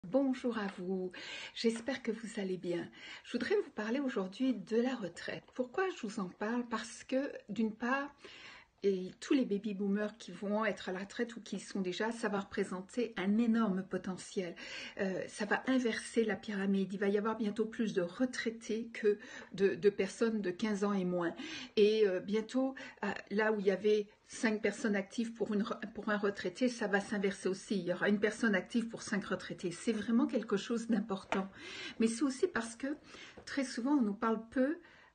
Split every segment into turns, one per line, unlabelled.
Bonjour à vous, j'espère que vous allez bien. Je voudrais vous parler aujourd'hui de la retraite. Pourquoi je vous en parle? Parce que d'une part, tous les baby boomers qui vont être à la retraite ou qui y sont déjà, ça va représenter un énorme potentiel. Ça va inverser la pyramide. Il va y avoir bientôt plus de retraités que de personnes de 15 ans et moins. Et bientôt, là où il y avait 5 personnes actives pour un retraité, ça va s'inverser aussi. Il y aura une personne active pour 5 retraités. C'est vraiment quelque chose d'important. Mais c'est aussi parce que très souvent, on nous parle peu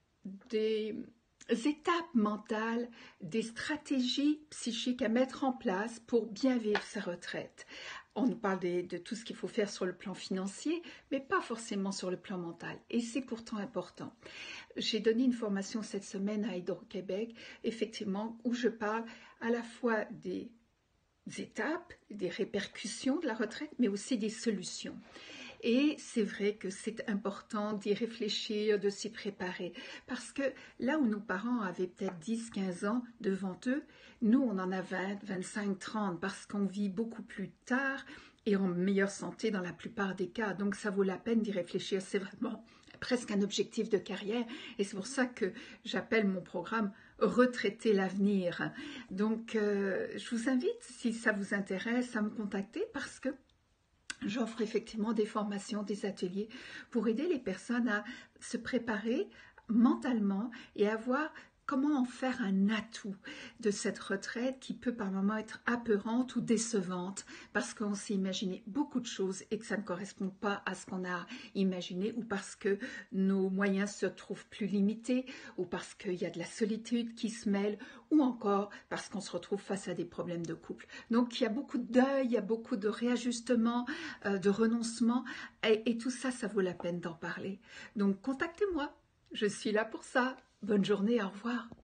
des étapes mentales, des stratégies psychiques à mettre en place pour bien vivre sa retraite. On nous parle de tout ce qu'il faut faire sur le plan financier, mais pas forcément sur le plan mental. Et c'est pourtant important. J'ai donné une formation cette semaine à Hydro-Québec, effectivement, où je parle à la fois des étapes, des répercussions de la retraite, mais aussi des solutions. Et c'est vrai que c'est important d'y réfléchir, de s'y préparer. Parce que là où nos parents avaient peut-être 10, 15 ans devant eux, nous, on en a 20, 25, 30, parce qu'on vit beaucoup plus tard et en meilleure santé dans la plupart des cas. Donc, ça vaut la peine d'y réfléchir. C'est vraiment presque un objectif de carrière. Et c'est pour ça que j'appelle mon programme Retraiter l'avenir. Donc, je vous invite, si ça vous intéresse, à me contacter parce que j'offre effectivement des formations, des ateliers pour aider les personnes à se préparer mentalement et à voir comment en faire un atout de cette retraite qui peut par moments être apeurante ou décevante parce qu'on s'est imaginé beaucoup de choses et que ça ne correspond pas à ce qu'on a imaginé ou parce que nos moyens se trouvent plus limités ou parce qu'il y a de la solitude qui se mêle ou encore parce qu'on se retrouve face à des problèmes de couple. Donc il y a beaucoup de deuil, il y a beaucoup de réajustements, de renoncements et tout ça, ça vaut la peine d'en parler. Donc contactez-moi, je suis là pour ça. Bonne journée, au revoir.